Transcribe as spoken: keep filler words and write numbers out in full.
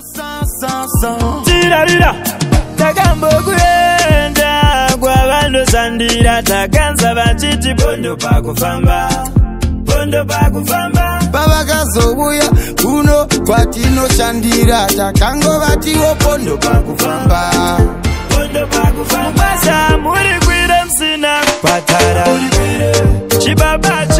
Tirarira tagambo kuenda kwa vandu sandira takanza vachiti pondo pakufamba pondo pakufamba pavakazobuya kuno kwatinoshandira takango vatiwo pondo pakufamba pondo pakufamba basa muri kwire msina patara chibaba